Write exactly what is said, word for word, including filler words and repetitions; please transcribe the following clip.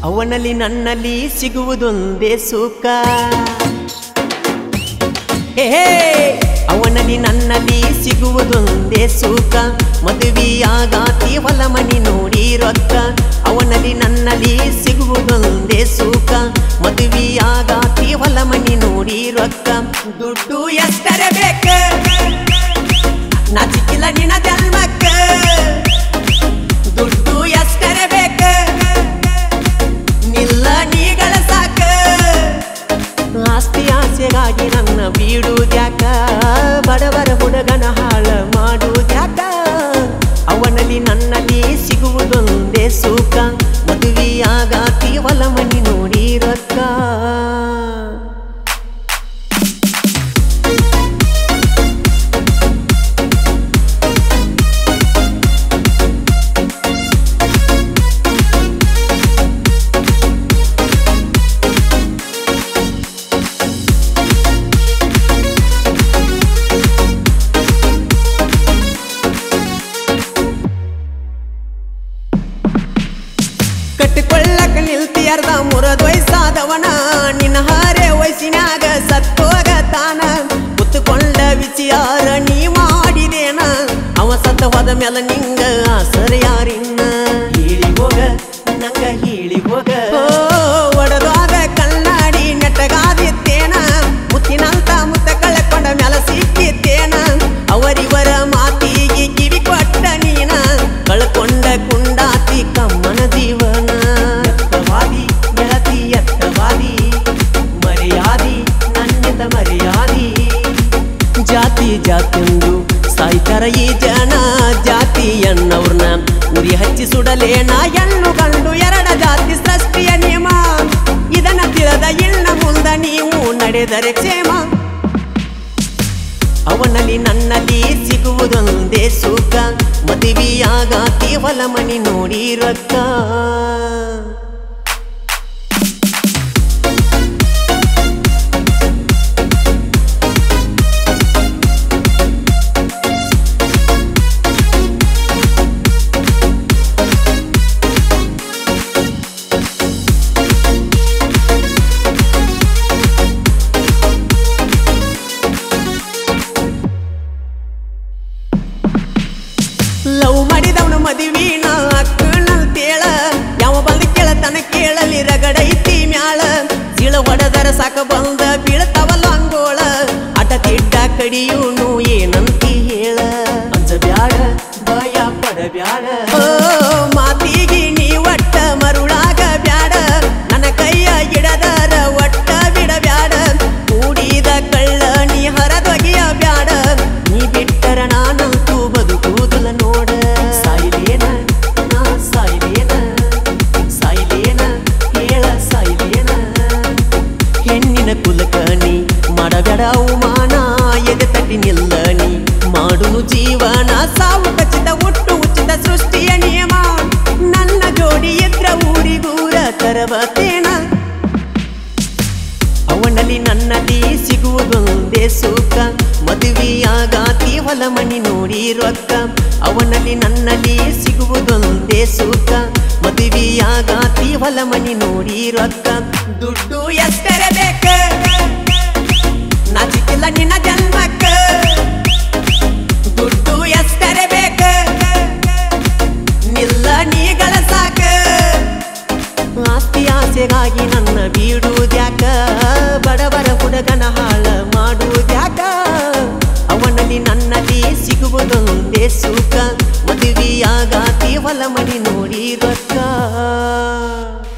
ಅವನಲ್ಲಿ ನನ್ನಲ್ಲಿ ಸಿಗುವುದೊಂದೇ ಸುಖ ಹೇ ಅವನಲ್ಲಿ ನನ್ನಲ್ಲಿ ಸಿಗುವುದೊಂದೇ ಸುಖ ಮದುವೆಯಾಗಾತಿ ಹೊಲ ಮನಿ ನೋಡಿ ರೊಕ್ಕ ಅವನಲ್ಲಿ ನನ್ನಲ್ಲಿ ಸಿಗುವುದೊಂದೇ ಸುಖ ಮದುವೆಯಾಗಾತಿ ಹೊಲ ಮನಿ ನೋಡಿ ರೊಕ್ಕ ದುಡ್ಡು ಎಷ್ಟರೆ ಬೇಕ ನಾಚಿಕಿಲ್ಲ ನಿನ್ನ ಜನ್ಮಕ್ಕ ದುಡ್ಡು ಎಷ್ಟರೆ ಬೇಕ ನಿಲ್ಲ ನೀಗಳ ಸಾಕ ಆಸ್ತಿ ಆಸೆಗಾಗಿ ನನ್ನ ಬೀಡುದ್ಯಾಕ ಬಡವರ ಹುಡುಗನ ಹಾಳ ಮಾಡುದ್ಯಾಕ ಅವನಲ್ಲಿ ನನ್ನಲ್ಲಿ ಸಿಗುವುದೊಂದೇ ಸುಖ ಮದುವೆಯಾಗಾತಿ ಹೊಲ ಮನಿ ನೋಡಿ ರೊಕ್ಕ ಕಟ್ಟಿಕೊಳ್ಳಕ ನಿಲ್ತಿಯರ್ದ ಮುರದ ವಯಸ್ಸಾದವನ ನಿನ್ನ ಹಾರೆ ವಯಸ್ಸಿನಾಗ ಸತ್ತೋಗ ತಾನ ಕುತ್ತುಕೊಂಡ ವಿಚಾರ ನೀ ಮಾಡಿದೇನ ಅವ ಸತ್ತ ಹೋದ ಮೇಲೆ ನಿಂಗ ಆಸರ ಯಾರಿನ್ನ ಹೇಳಿ ಹೋಗ ನಂಗ ಹೇಳಿ ಹೋಗ ಒಡದಾಗ ಕಣ್ಣಾಡಿ ನೆಟ್ಟಗಾದಿತ್ತೇನ ಮುತ್ತಿನಂತ ಮುತ್ತ ಕಳ್ಕೊಂಡ ಮ್ಯಾಲ ಸಿಕ್ಕಿತ್ತೇನ ಅವರಿವರ ಮಾತಿಗೆ ಕಿವಿ ಕೊಟ್ಟ ನೀನ ಕಳ್ಕೊಂಡ ಕುಂಡಾತಿ ಕಮ್ಮನ ಜೀವನ ಎತ್ತವಾದಿ ಗೆಳತಿ ಎತ್ತವಾದಿ ಮರ್ಯಾದಿ ನನ್ನಿಂದ ಮರ್ಯಾದಿ ಜಾತಿ ಜಾತಿಯೊಂದು ಸಾಯ್ತರ ಈ ಜನ ಜಾತಿಯನ್ನವ್ರನ್ನ ಉರಿ ಹಚ್ಚಿ ಸುಡಲೇನ ಹೆಣ್ಣು ಗಂಡು ಎರಡ ಜಾತಿ ಸೃಷ್ಟಿಯ ನಿಯಮ ಇದನ್ನ ತಿಳಿದ ಇನ್ನ ಮುಂದ ನೀವು ನಡೆದರೆ ಕ್ಷೇಮ ಅವನಲ್ಲಿ ನನ್ನಲ್ಲಿ ಸಿಗುವುದೊಂದೇ ಸುಖ ಮದುವೆಯಾಗಾತಿ ಹೊಲ ಮನಿ ನೋಡಿ ರೊಕ್ಕ ಲವ್ ಮಾಡಿದವನು ಮದುವಿನ ಅಕ್ಕನಂತೇಳ ಯಾವ ಬಂದು ಕೇಳತನ ಕೇಳಲಿ ರಗಡೈತಿ ಮ್ಯಾಳ ಸಿಳ ಹೊಡೆದರ ಸಾಕ ಬಂದ ಬೀಳ್ತಾವಲ್ಲ ಅಂಗೋಳ ಅಟ ತಿಡ್ಡ ಕಡಿಯೂನು ಏನಂತಿ ಹೇಳ ಅಂಜ ಬ್ಯಾಡ ಭಯ ಪಡಬ್ಯಾಡ ಮಾತಿಗೆ ನೀ ಒಟ್ಟ ಮರುಳಾಗ ಬ್ಯಾಡ ನನ್ನ ಕೈಯ ಗಿಡದರ ಒಟ್ಟ ಬಿಡಬ್ಯಾಡ ಕೂಡಿದ ಕಳ್ಳ ನೀ ಹರದೊಗೆಯ ಬ್ಯಾಡ ನೀ ಬಿಟ್ಟರ ನಾನಂತೂ ಬದುಕುವುದಿಲ್ಲ ನೋಡ ಸಾಯ್ಲೇನ ನಾ ಸಾಯ್ಲೇನ ಸಾಯ್ಲೇನ ಹೇಳ ಸಾಯ್ಲೇನ ಹೆಣ್ಣಿನ ಕುಲಕನಿ ಮಾಡಬೇಡ ಅವಮಾನ ಎದೆ ತಟ್ಟಿ ನಿಲ್ಲ ನೀ ಮಾಡುನು ಜೀವನ ಸಾವು ಖಚಿತ ಹುಟ್ಟು ಉಚಿತ ಸೃಷ್ಟಿಯ ನಿಯಮ ನನ್ನ ಜೋಡಿ ಎದ್ರ ಊರಿಗೂರ ತರವತೇನ ಅವನಲ್ಲಿ ನನ್ನಲ್ಲಿ ಸಿಗುವುದೊಂದೇ ಸುಖ ಮದುವೆಯಾಗಾತಿ ಹೊಲ ಮನಿ ನೋಡಿ ರೊಕ್ಕ ಅವನಲ್ಲಿ ನನ್ನಲ್ಲಿ ಸಿಗುವುದೊಂದೇ ಸುಖ ಮದುವೆಯಾಗಾತಿ ಹೊಲ ಮನಿ ನೋಡಿ ರೊಕ್ಕ ದುಡ್ಡು ಎಷ್ಟರೆ ಬೇಕ ನಾಚಿಕಿಲ್ಲ ನಿನ್ನ ಜನ್ಮಕ್ಕ ದುಡ್ಡು ಎಷ್ಟರೆ ಬೇಕ ನಿಲ್ಲ ನೀಗಳ ಸಾಕ ಆಸ್ತಿ ಆಸೆಗಾಗಿ ನನ್ನ ಬೀಡುದ್ಯಾಕ ಬಡವರ ಹುಡುಗನ ಹಾಳ ಮಾಡುವುದ್ಯಾಕ ಅವನಲ್ಲಿ ನನ್ನಲ್ಲಿ ಸಿಗುವುದೊಂದೇ ಸುಖ ಮದುವೆಯಾಗಾತಿ ಹೊಲ ಮನಿ ನೋಡಿ ರೊಕ್ಕ